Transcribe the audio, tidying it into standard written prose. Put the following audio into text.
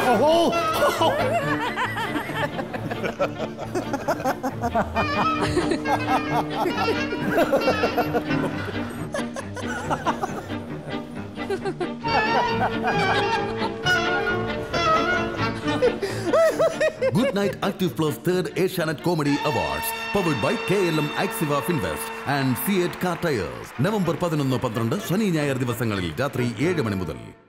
Good Night Active Plus 3rd Asianet Comedy Awards, powered by KLM Axiva Finvest and Fiat Car Tires. November 11-12 ശനി ഞായർ ദിവസങ്ങളിൽ രാത്രി 7 മണി മുതൽ.